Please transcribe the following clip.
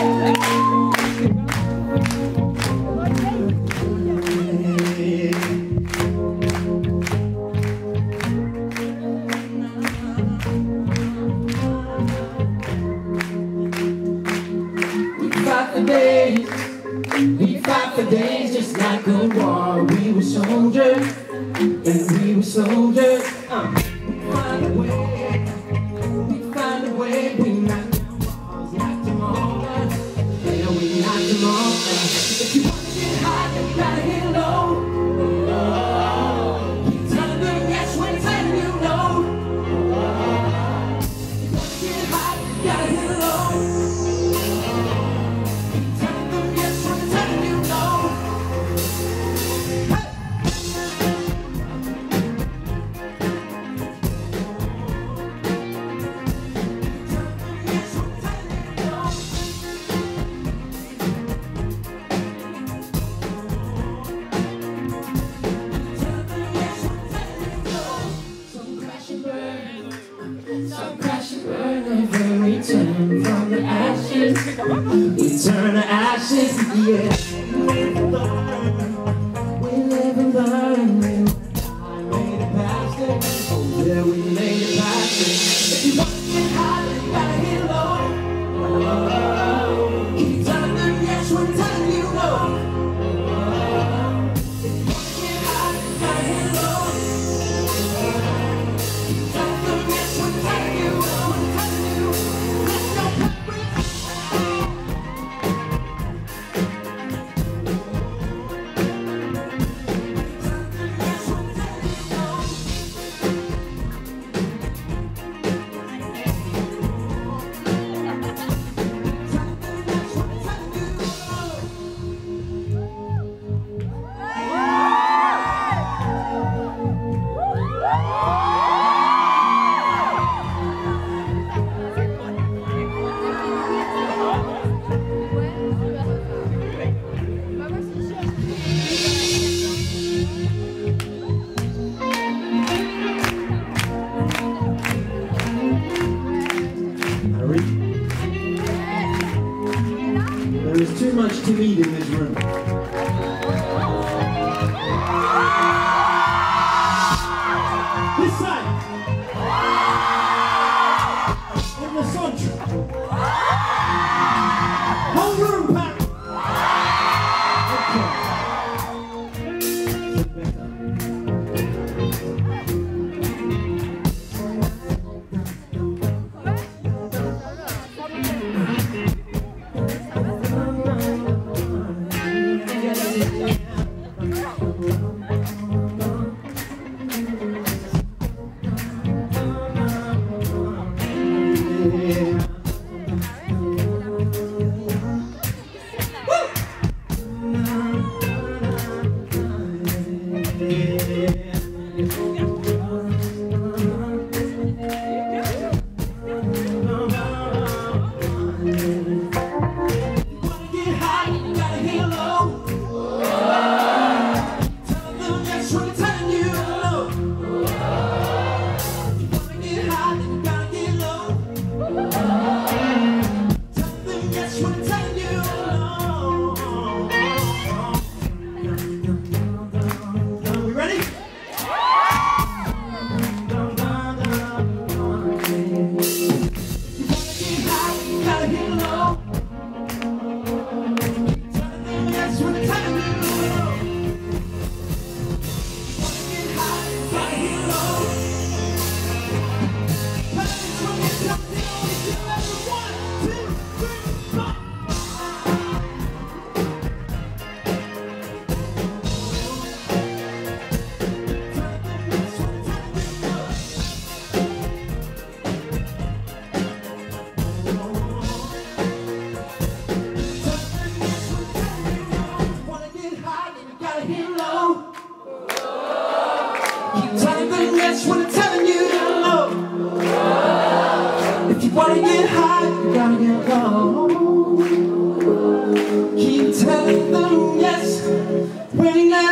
We fought for days just like a war. We were soldiers, and we were soldiers. We find a way, we knocked down walls, knocked them all down. Yeah, we knocked them all down. If you want to get high, you gotta get low. Keep telling them yes when telling you no. If you want to get high, you gotta get low. Some crash and burn, never return from the ashes. We turn to ashes, yeah. We live and learn. I made it past it. Oh yeah, we made it past it. If you want to get high, you gotta get low. Keep telling them yes when telling you no. If you want to get high, you gotta get low. Keep telling them yes when telling you no. There is too much to eat in this room. This side. In the centre. Whole room packed. Okay. Keep telling them yes when I'm telling you no. If you wanna get high, you gotta get low. Keep telling them yes when you're